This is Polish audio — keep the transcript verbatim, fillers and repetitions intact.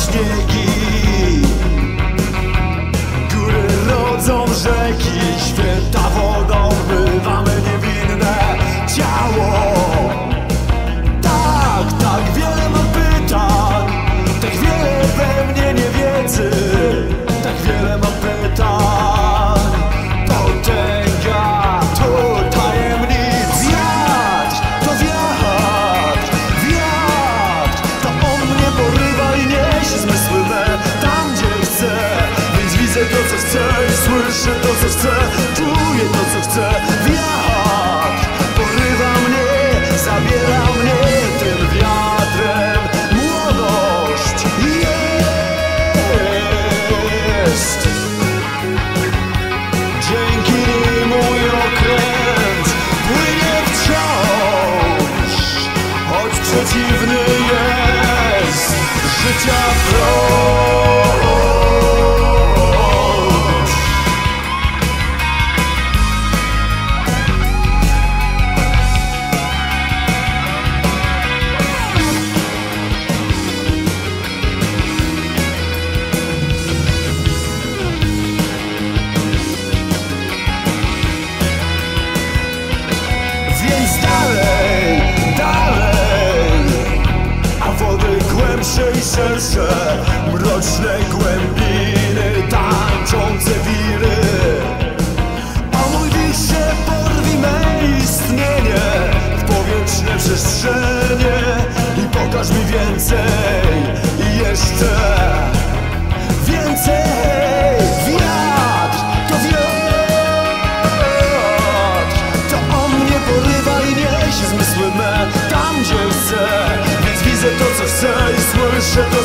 śniegi, góry rodzą rzeki, święta wodą wmywamy niewinne ciało. Tak, tak wiele mam pytań, tak wiele we mnie niewiedzy, tak wiele mam pytań. Potęga to tajemnic. Wiatr, to wiatr, wiatr, to on mnie porywa i niesie zmysły me tam, gdzie chce. Więc widzę to, co chcę i słyszę to, co chcę, czuję to, co chcę. Wiatr porywa mnie, zabiera mnie tym wiatrem. Młodość jest. Dzięki mój okręt płynie wciąż, choć przeciwny jest życia prąd. Więc dalej, dalej, a wody głębsze i szersze, mroczne głębiny, tańczące wiry. O mój wisie, porwij me istnienie w powietrzne przestrzenie i pokaż mi więcej i jeszcze więcej. Wiatr, to wiatr, to on mnie porywa i niesie zmysły me tam, gdzie chce. Więc widzę to, co chcę i słyszę to,